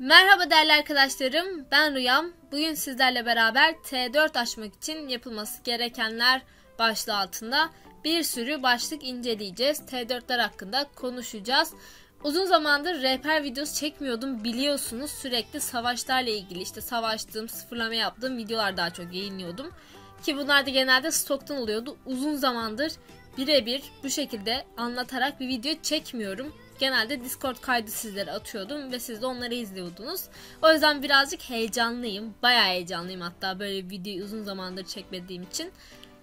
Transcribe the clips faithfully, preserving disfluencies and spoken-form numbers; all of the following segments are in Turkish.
Merhaba değerli arkadaşlarım, ben Rüyam. Bugün sizlerle beraber T dört açmak için yapılması gerekenler başlığı altında bir sürü başlık inceleyeceğiz. T dörtler hakkında konuşacağız. Uzun zamandır rehber videosu çekmiyordum, biliyorsunuz. Sürekli savaşlarla ilgili, işte savaştığım, sıfırlama yaptığım videolar daha çok yayınlıyordum. Ki bunlar da genelde stoktan oluyordu. Uzun zamandır birebir bu şekilde anlatarak bir video çekmiyorum. Genelde Discord kaydı sizlere atıyordum ve siz de onları izliyordunuz. O yüzden birazcık heyecanlıyım. Bayağı heyecanlıyım hatta böyle bir videoyu uzun zamandır çekmediğim için.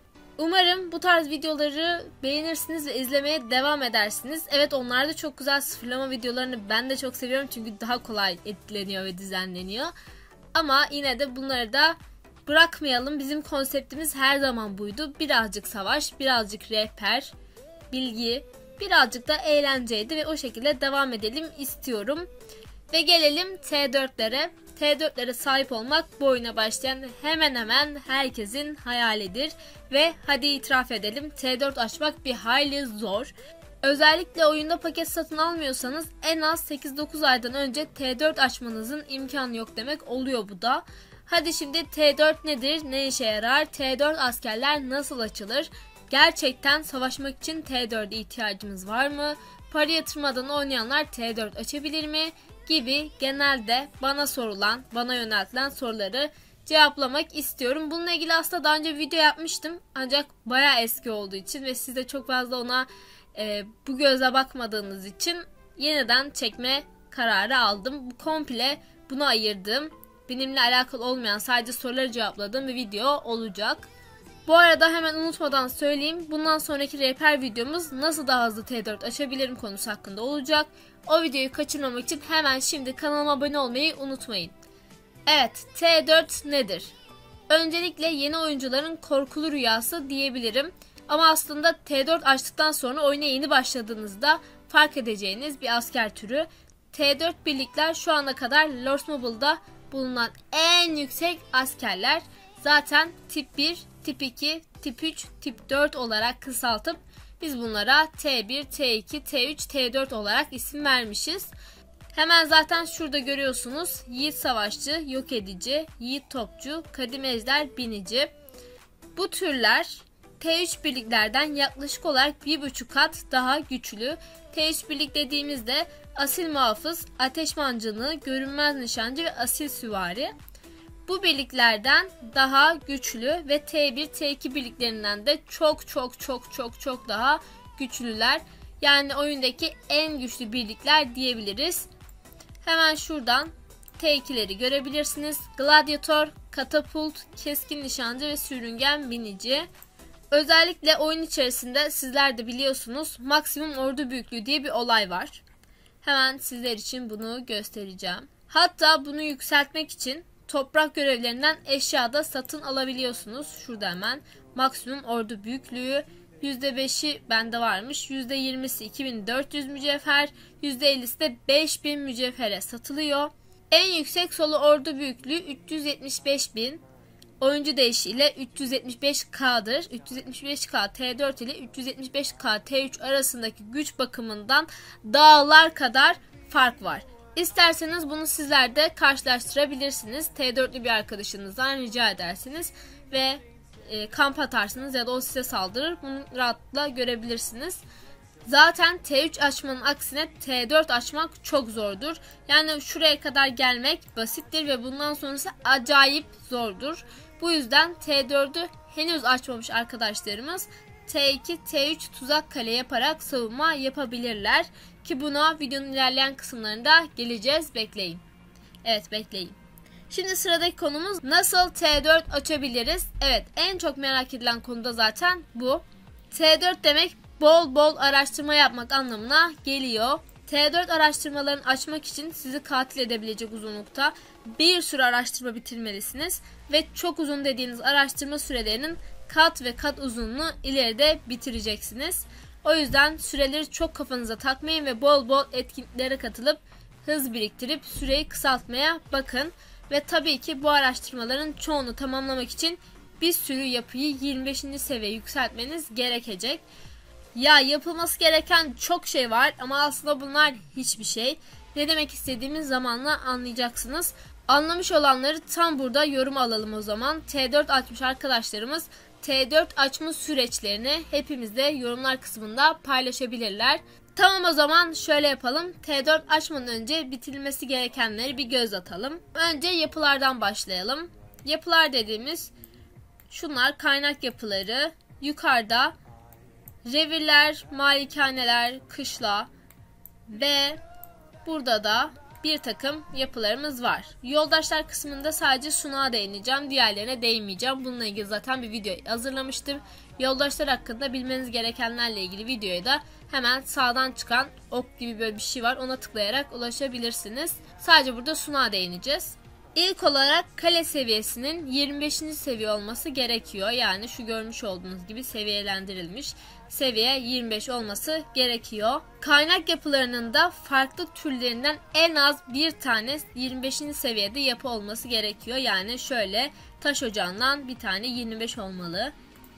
Umarım bu tarz videoları beğenirsiniz ve izlemeye devam edersiniz. Evet, onlar da çok güzel, sıfırlama videolarını ben de çok seviyorum çünkü daha kolay editleniyor ve düzenleniyor. Ama yine de bunları da bırakmayalım. Bizim konseptimiz her zaman buydu. Birazcık savaş, birazcık rehber, bilgi, birazcık da eğlenceydi ve o şekilde devam edelim istiyorum. Ve gelelim T dörtlere. T dörtlere sahip olmak bu oyuna başlayan hemen hemen herkesin hayalidir. Ve hadi itiraf edelim, T dört açmak bir hayli zor. Özellikle oyunda paket satın almıyorsanız en az sekiz dokuz aydan önce T dört açmanızın imkanı yok demek oluyor bu da. Hadi şimdi T dört nedir, ne işe yarar, T dört askerler nasıl açılır? Gerçekten savaşmak için T dört'e ihtiyacımız var mı? Para yatırmadan oynayanlar T dört açabilir mi? Gibi genelde bana sorulan, bana yöneltilen soruları cevaplamak istiyorum. Bununla ilgili aslında daha önce bir video yapmıştım. Ancak bayağı eski olduğu için ve siz de çok fazla ona e, bu gözle bakmadığınız için yeniden çekme kararı aldım. Bu komple buna ayırdığım, benimle alakalı olmayan, sadece soruları cevapladığım bir video olacak. Bu arada hemen unutmadan söyleyeyim, bundan sonraki rehber videomuz nasıl daha hızlı T dört açabilirim konusu hakkında olacak. O videoyu kaçırmamak için hemen şimdi kanalıma abone olmayı unutmayın. Evet, T dört nedir? Öncelikle yeni oyuncuların korkulu rüyası diyebilirim. Ama aslında T dört açtıktan sonra oyuna yeni başladığınızda fark edeceğiniz bir asker türü. T dört birlikler şu ana kadar Lords Mobile'da bulunan en yüksek askerler. Zaten tip bir, tip iki, tip üç, tip dört olarak kısaltıp biz bunlara T bir, T iki, T üç, T dört olarak isim vermişiz. Hemen zaten şurada görüyorsunuz: Yiğit Savaşçı, Yok Edici, Yiğit Topçu, Kadim Ejder, Binici. Bu türler T üç birliklerden yaklaşık olarak bir buçuk kat daha güçlü. T üç birlik dediğimizde Asil Muhafız, Ateş Mancınığı, Görünmez Nişancı ve Asil Süvari. Bu birliklerden daha güçlü ve T bir, T iki birliklerinden de çok çok çok çok çok daha güçlüler. Yani oyundaki en güçlü birlikler diyebiliriz. Hemen şuradan T iki'leri görebilirsiniz. Gladiator, Katapult, Keskin Nişancı ve Sürüngen Binici. Özellikle oyun içerisinde sizler de biliyorsunuz, maksimum ordu büyüklüğü diye bir olay var. Hemen sizler için bunu göstereceğim. Hatta bunu yükseltmek için toprak görevlerinden eşyada satın alabiliyorsunuz. Şurada hemen maksimum ordu büyüklüğü yüzde beş'i bende varmış. yüzde yirmi'si iki bin dört yüz mücevher, yüzde elli'si de beş bin mücevhere satılıyor. En yüksek solo ordu büyüklüğü üç yüz yetmiş beş bin. Oyuncu değişiyle üç yüz yetmiş beş K'dır. üç yüz yetmiş beş K T dört ile üç yüz yetmiş beş K T üç arasındaki güç bakımından dağlar kadar fark var. İsterseniz bunu sizler de karşılaştırabilirsiniz. T dörtlü bir arkadaşınızdan rica edersiniz ve e, kamp atarsınız ya da o size saldırır. Bunu rahatlıkla görebilirsiniz. Zaten T üç açmanın aksine T dört açmak çok zordur. Yani şuraya kadar gelmek basittir ve bundan sonrası acayip zordur. Bu yüzden T dört'ü henüz açmamış arkadaşlarımız T iki, T üç tuzak kale yaparak savunma yapabilirler. Ki buna videonun ilerleyen kısımlarında geleceğiz. Bekleyin. Evet, bekleyin. Şimdi sıradaki konumuz nasıl T dört açabiliriz? Evet, en çok merak edilen konu da zaten bu. T dört demek bol bol araştırma yapmak anlamına geliyor. T dört araştırmalarını açmak için sizi katil edebilecek uzunlukta bir sürü araştırma bitirmelisiniz. Ve çok uzun dediğiniz araştırma sürelerinin kat ve kat uzunluğunu ileride bitireceksiniz. O yüzden süreleri çok kafanıza takmayın ve bol bol etkinliklere katılıp hız biriktirip süreyi kısaltmaya bakın. Ve tabii ki bu araştırmaların çoğunu tamamlamak için bir sürü yapıyı yirmi beşinci seviyeye yükseltmeniz gerekecek. Ya yapılması gereken çok şey var ama aslında bunlar hiçbir şey. Ne demek istediğimiz zamanla anlayacaksınız. Anlamış olanları tam burada yorum alalım o zaman. T dört açmış arkadaşlarımız T dört açma süreçlerini hepimizle yorumlar kısmında paylaşabilirler. Tamam, o zaman şöyle yapalım. T dört açmadan önce bitirilmesi gerekenleri bir göz atalım. Önce yapılardan başlayalım. Yapılar dediğimiz şunlar kaynak yapıları. Yukarıda revirler, malikaneler, kışla ve burada da bir takım yapılarımız var. Yoldaşlar kısmında sadece sunağa değineceğim. Diğerlerine değinmeyeceğim. Bununla ilgili zaten bir video hazırlamıştım. Yoldaşlar hakkında bilmeniz gerekenlerle ilgili videoya da hemen sağdan çıkan ok gibi böyle bir şey var. Ona tıklayarak ulaşabilirsiniz. Sadece burada sunağa değineceğiz. İlk olarak kale seviyesinin yirmi beşinci seviye olması gerekiyor. Yani şu görmüş olduğunuz gibi seviyelendirilmiş. Seviye yirmi beş olması gerekiyor. Kaynak yapılarının da farklı türlerinden en az bir tane yirmi beşinci seviyede yapı olması gerekiyor. Yani şöyle taş ocağından bir tane yirmi beş olmalı.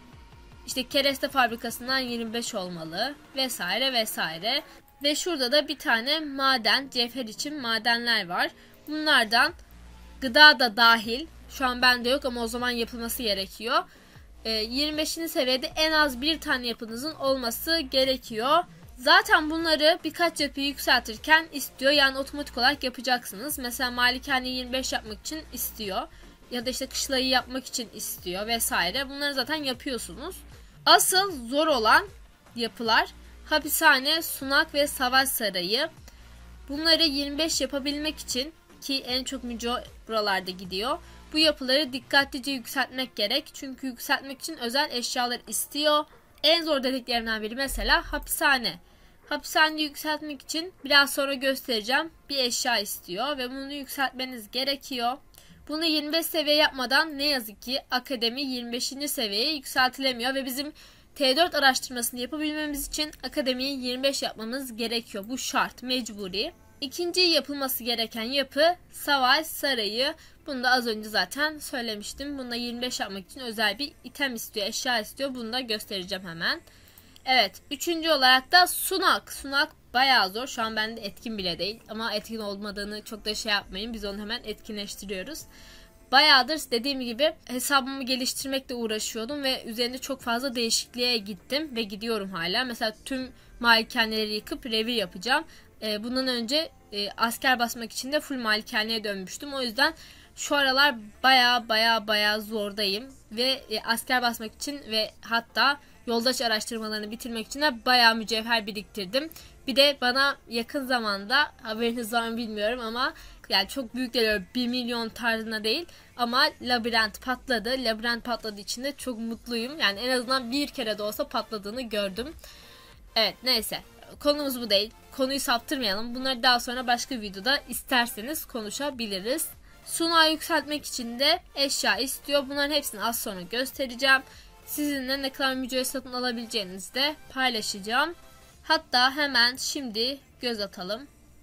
İşte kereste fabrikasından yirmi beş olmalı vesaire vesaire. Ve şurada da bir tane maden, cevher için madenler var. Bunlardan gıda da dahil. Şu an bende yok ama o zaman yapılması gerekiyor. E, yirmi beşinci seviyede en az bir tane yapınızın olması gerekiyor. Zaten bunları birkaç yapıyı yükseltirken istiyor. Yani otomatik olarak yapacaksınız. Mesela malikaneyi yirmi beş yapmak için istiyor. Ya da işte kışlayı yapmak için istiyor vesaire. Bunları zaten yapıyorsunuz. Asıl zor olan yapılar hapishane, sunak ve savaş sarayı. Bunları yirmi beş yapabilmek için, ki en çok müco buralarda gidiyor, bu yapıları dikkatlice yükseltmek gerek. Çünkü yükseltmek için özel eşyalar istiyor. En zor dediklerimden biri mesela hapishane. Hapishaneyi yükseltmek için biraz sonra göstereceğim bir eşya istiyor ve bunu yükseltmeniz gerekiyor. Bunu yirmi beş seviye yapmadan ne yazık ki akademi yirmi beşinci seviyeye yükseltilemiyor ve bizim T dört araştırmasını yapabilmemiz için akademiyi yirmi beş yapmamız gerekiyor. Bu şart, mecburi. İkinci yapılması gereken yapı savaş sarayı. Bunu da az önce zaten söylemiştim. Bunda yirmi beş yapmak için özel bir item istiyor, eşya istiyor. Bunu da göstereceğim hemen. Evet, üçüncü olarak da sunak. Sunak bayağı zor. Şu an bende etkin bile değil. Ama etkin olmadığını çok da şey yapmayın. Biz onu hemen etkinleştiriyoruz. Bayağıdır dediğim gibi hesabımı geliştirmekle uğraşıyordum ve üzerinde çok fazla değişikliğe gittim ve gidiyorum hala. Mesela tüm malikaneleri yıkıp revir yapacağım. Ee, bundan önce e, asker basmak için de full malikaneye dönmüştüm. O yüzden şu aralar baya baya baya zordayım ve e, asker basmak için ve hatta yoldaş araştırmalarını bitirmek için de baya mücevher biriktirdim. Bir de bana yakın zamanda, haberiniz var mı bilmiyorum ama yani çok büyük değil, bir milyon tarzına değil ama labirent patladı. Labirent patladığı için de çok mutluyum. Yani en azından bir kere de olsa patladığını gördüm. Evet, neyse. Konumuz bu değil. Konuyu saptırmayalım. Bunları daha sonra başka bir videoda isterseniz konuşabiliriz. Sunağı yükseltmek için de eşya istiyor. Bunların hepsini az sonra göstereceğim. Sizinle ne kadar mücevher satın alabileceğinizi de paylaşacağım. Hatta hemen şimdi göz atalım.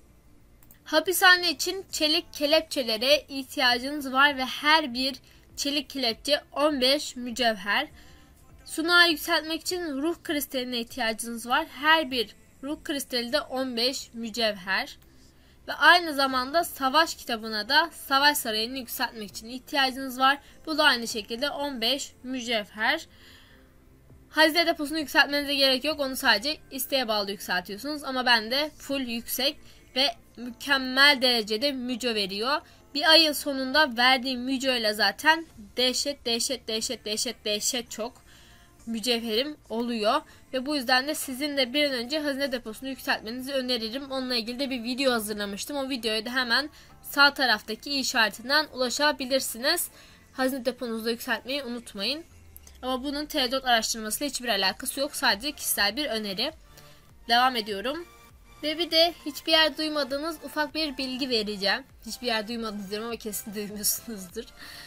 Hapishane için çelik kelepçelere ihtiyacınız var ve her bir çelik kelepçe on beş mücevher. Sunağı yükseltmek için ruh kristaline ihtiyacınız var. Her bir ruh kristali de on beş mücevher. Ve aynı zamanda savaş kitabına da savaş sarayını yükseltmek için ihtiyacınız var. Bu da aynı şekilde on beş mücevher. Hazine deposunu yükseltmenize gerek yok. Onu sadece isteğe bağlı yükseltiyorsunuz. Ama bende full yüksek ve mükemmel derecede müco veriyor. Bir ayın sonunda verdiğim müco ile zaten dehşet dehşet dehşet dehşet dehşet çok mücevherim oluyor. Ve bu yüzden de sizin de bir an önce hazine deposunu yükseltmenizi öneririm. Onunla ilgili de bir video hazırlamıştım. O videoya da hemen sağ taraftaki i işaretinden ulaşabilirsiniz. Hazine deponuzu da yükseltmeyi unutmayın. Ama bunun T dört araştırmasıyla hiçbir alakası yok. Sadece kişisel bir öneri. Devam ediyorum. Ve bir de hiçbir yer duymadığınız ufak bir bilgi vereceğim. Hiçbir yer duymadınız diyorum ama kesin duymuyorsunuzdur.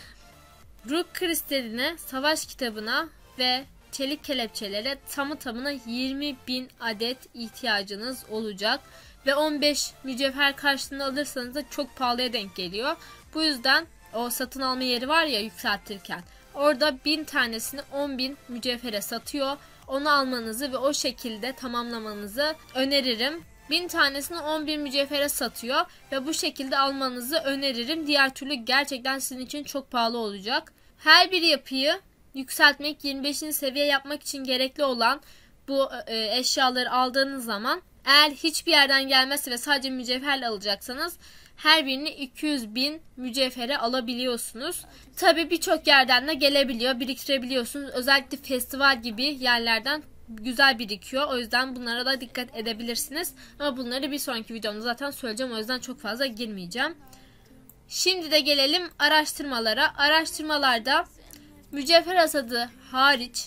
Ruh kristaline, savaş kitabına ve çelik kelepçelere tamı tamına yirmi bin adet ihtiyacınız olacak. Ve on beş mücevher karşılığında alırsanız da çok pahalıya denk geliyor. Bu yüzden o satın alma yeri var ya yükseltirken. Orada bin tanesini on bin mücevhere satıyor. Onu almanızı ve o şekilde tamamlamanızı öneririm. bin tanesini on bir mücevhere satıyor ve bu şekilde almanızı öneririm. Diğer türlü gerçekten sizin için çok pahalı olacak. Her bir yapıyı yükseltmek, yirmi beşinci seviye yapmak için gerekli olan bu e, eşyaları aldığınız zaman eğer hiçbir yerden gelmezse ve sadece mücevherle alacaksanız her birini iki yüz bin mücevhere alabiliyorsunuz. Tabi birçok yerden de gelebiliyor, biriktirebiliyorsunuz. Özellikle festival gibi yerlerden güzel birikiyor. O yüzden bunlara da dikkat edebilirsiniz. Ama bunları bir sonraki videomda zaten söyleyeceğim. O yüzden çok fazla girmeyeceğim. Şimdi de gelelim araştırmalara. Araştırmalarda mücevher hasadı hariç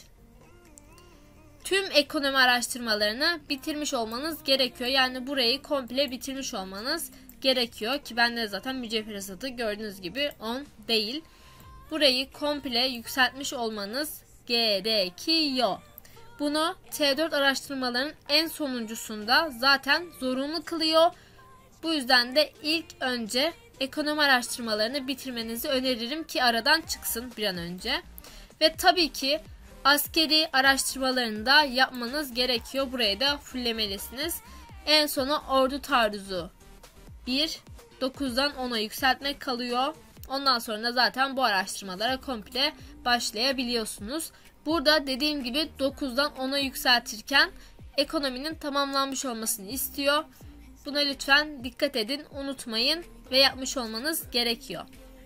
tüm ekonomi araştırmalarını bitirmiş olmanız gerekiyor. Yani burayı komple bitirmiş olmanız gerekiyor ki bende zaten mücevher hasadı gördüğünüz gibi on değil. Burayı komple yükseltmiş olmanız gerekiyor. Bunu T dört araştırmalarının en sonuncusunda zaten zorunlu kılıyor. Bu yüzden de ilk önce ekonomi araştırmalarını bitirmenizi öneririm ki aradan çıksın bir an önce. Ve tabii ki askeri araştırmalarını da yapmanız gerekiyor. Burayı da fulllemelisiniz. En sona ordu taarruzu bir, dokuzdan ona yükseltmek kalıyor. Ondan sonra da zaten bu araştırmalara komple başlayabiliyorsunuz. Burada dediğim gibi dokuzdan ona yükseltirken ekonominin tamamlanmış olmasını istiyor. Buna lütfen dikkat edin, unutmayın ve yapmış olmanız gerekiyor.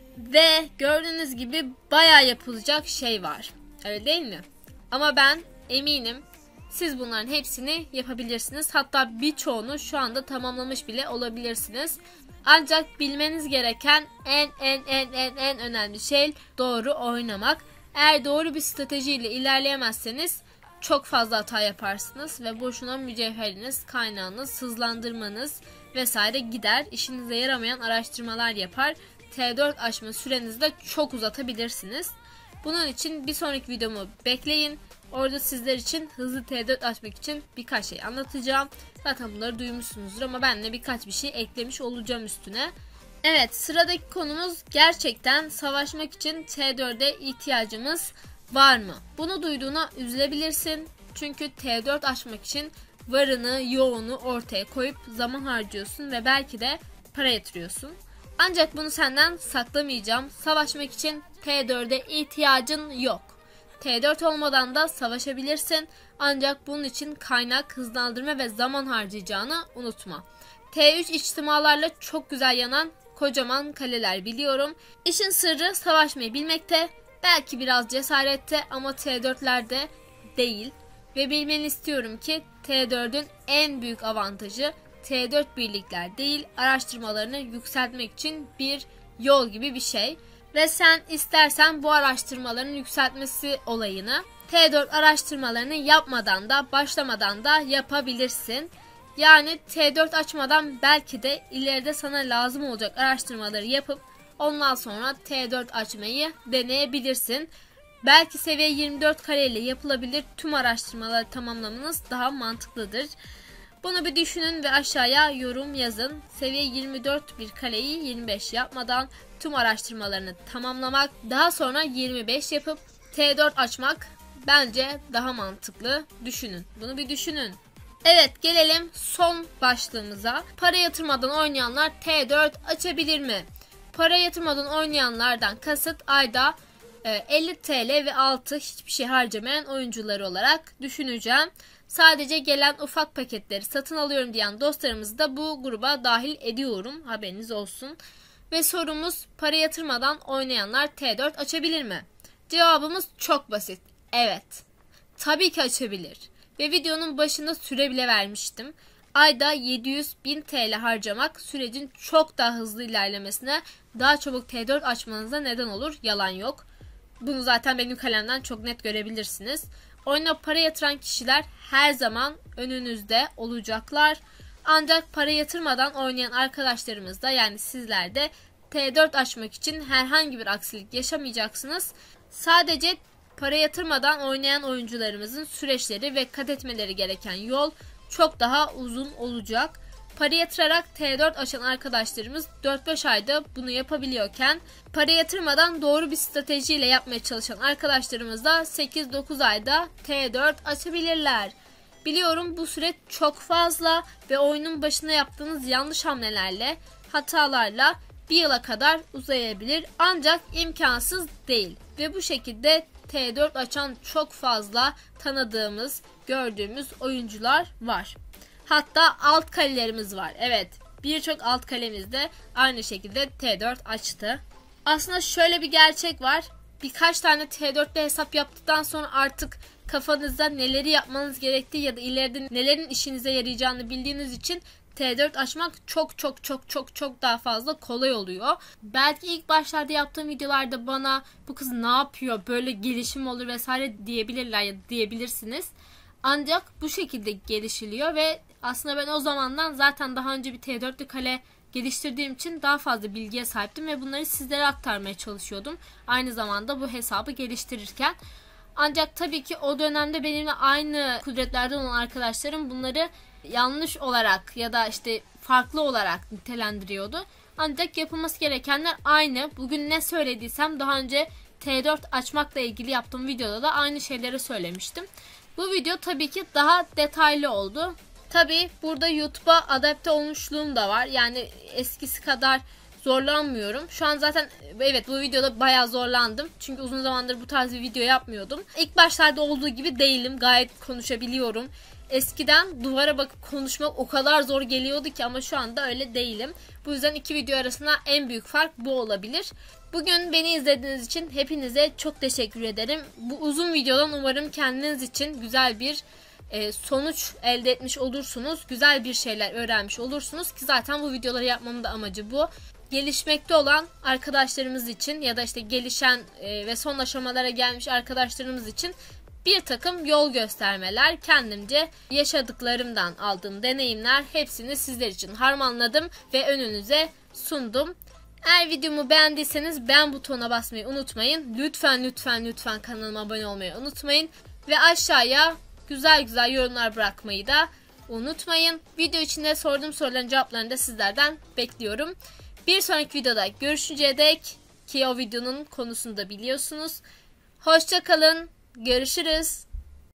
Ve gördüğünüz gibi bayağı yapılacak şey var. Öyle değil mi? Ama ben eminim siz bunların hepsini yapabilirsiniz. Hatta birçoğunu şu anda tamamlamış bile olabilirsiniz. Ancak bilmeniz gereken en en en en en önemli şey doğru oynamak. Eğer doğru bir stratejiyle ilerleyemezseniz çok fazla hata yaparsınız ve boşuna mücevheriniz, kaynağınız, hızlandırmanız vesaire gider. İşinize yaramayan araştırmalar yapar. T dört aşma sürenizi de çok uzatabilirsiniz. Bunun için bir sonraki videomu bekleyin. Orada sizler için hızlı T dört açmak için birkaç şey anlatacağım. Zaten bunları duymuşsunuzdur ama ben de birkaç bir şey eklemiş olacağım üstüne. Evet, sıradaki konumuz gerçekten savaşmak için T dört'e ihtiyacımız var mı? Bunu duyduğuna üzülebilirsin. Çünkü T dört açmak için varını, yoğunu ortaya koyup zaman harcıyorsun ve belki de para yatırıyorsun. Ancak bunu senden saklamayacağım. Savaşmak için T dört'e ihtiyacın yok. T dört olmadan da savaşabilirsin. Ancak bunun için kaynak, hızlandırma ve zaman harcayacağını unutma. T üç içtimalarla çok güzel yanan kocaman kaleler biliyorum. İşin sırrı savaşmayı bilmekte. Belki biraz cesarette ama T dört'lerde değil. Ve bilmeni istiyorum ki T dört'ün en büyük avantajı T dört birlikler değil, araştırmalarını yükseltmek için bir yol gibi bir şey. Ve sen istersen bu araştırmaların yükseltmesi olayını T dört araştırmalarını yapmadan da başlamadan da yapabilirsin. Yani T dört açmadan belki de ileride sana lazım olacak araştırmaları yapıp ondan sonra T dört açmayı deneyebilirsin. Belki seviye yirmi dört kareyle yapılabilir tüm araştırmaları tamamlamanız daha mantıklıdır. Bunu bir düşünün ve aşağıya yorum yazın. Seviye yirmi dört bir kaleyi yirmi beş yapmadan tüm araştırmalarını tamamlamak, daha sonra yirmi beş yapıp T dört açmak bence daha mantıklı. Düşünün. Bunu bir düşünün. Evet, gelelim son başlığımıza. Para yatırmadan oynayanlar T dört açabilir mi? Para yatırmadan oynayanlardan kasıt ayda elli TL ve altı hiçbir şey harcamayan oyuncuları olarak düşüneceğim. Sadece gelen ufak paketleri satın alıyorum diyen dostlarımızı da bu gruba dahil ediyorum. Haberiniz olsun. Ve sorumuz, para yatırmadan oynayanlar T dört açabilir mi? Cevabımız çok basit. Evet. Tabii ki açabilir. Ve videonun başında süre bile vermiştim. Ayda yedi yüz bin TL harcamak sürecin çok daha hızlı ilerlemesine, daha çabuk T dört açmanıza neden olur. Yalan yok. Bunu zaten benim kalemden çok net görebilirsiniz. Oyuna para yatıran kişiler her zaman önünüzde olacaklar. Ancak para yatırmadan oynayan arkadaşlarımız da, yani sizler de T dört açmak için herhangi bir aksilik yaşamayacaksınız. Sadece para yatırmadan oynayan oyuncularımızın süreçleri ve kat etmeleri gereken yol çok daha uzun olacak. Para yatırarak T dört açan arkadaşlarımız dört beş ayda bunu yapabiliyorken, para yatırmadan doğru bir stratejiyle yapmaya çalışan arkadaşlarımız da sekiz dokuz ayda T dört açabilirler. Biliyorum bu süre çok fazla ve oyunun başına yaptığınız yanlış hamlelerle, hatalarla bir yıla kadar uzayabilir. Ancak imkansız değil. Ve bu şekilde T dört açan çok fazla tanıdığımız, gördüğümüz oyuncular var. Hatta alt kalelerimiz var. Evet, birçok alt kalemiz de aynı şekilde T dört açtı. Aslında şöyle bir gerçek var. Birkaç tane T dörtte hesap yaptıktan sonra artık kafanızda neleri yapmanız gerektiği ya da ileride nelerin işinize yarayacağını bildiğiniz için T dört açmak çok çok çok çok çok daha fazla kolay oluyor. Belki ilk başlarda yaptığım videolarda bana bu kız ne yapıyor, böyle gelişim olur vesaire diyebilirler ya da diyebilirsiniz. Ancak bu şekilde gelişiliyor ve aslında ben o zamandan zaten daha önce bir T dörtlü kale geliştirdiğim için daha fazla bilgiye sahiptim ve bunları sizlere aktarmaya çalışıyordum. Aynı zamanda bu hesabı geliştirirken. Ancak tabii ki o dönemde benimle aynı kudretlerden olan arkadaşlarım bunları yanlış olarak ya da işte farklı olarak nitelendiriyordu. Ancak yapılması gerekenler aynı. Bugün ne söylediysem daha önce T dört açmakla ilgili yaptığım videoda da aynı şeyleri söylemiştim. Bu video tabii ki daha detaylı oldu. Tabii burada YouTube'a adapte olmuşluğum da var. Yani eskisi kadar zorlanmıyorum. Şu an zaten evet bu videoda bayağı zorlandım. Çünkü uzun zamandır bu tarz bir video yapmıyordum. İlk başlarda olduğu gibi değilim. Gayet konuşabiliyorum. Eskiden duvara bakıp konuşmak o kadar zor geliyordu ki ama şu anda öyle değilim. Bu yüzden iki video arasında en büyük fark bu olabilir. Bugün beni izlediğiniz için hepinize çok teşekkür ederim. Bu uzun videodan umarım kendiniz için güzel bir e, sonuç elde etmiş olursunuz. Güzel bir şeyler öğrenmiş olursunuz ki zaten bu videoları yapmamın da amacı bu. Gelişmekte olan arkadaşlarımız için ya da işte gelişen e, ve son aşamalara gelmiş arkadaşlarımız için bir takım yol göstermeler, kendimce yaşadıklarımdan aldığım deneyimler hepsini sizler için harmanladım ve önünüze sundum. Eğer videomu beğendiyseniz beğen butonuna basmayı unutmayın. Lütfen lütfen lütfen kanalıma abone olmayı unutmayın. Ve aşağıya güzel güzel yorumlar bırakmayı da unutmayın. Video içinde sorduğum soruların cevaplarını da sizlerden bekliyorum. Bir sonraki videoda görüşünceye dek ki o videonun konusunu da biliyorsunuz. Hoşça kalın. Görüşürüz.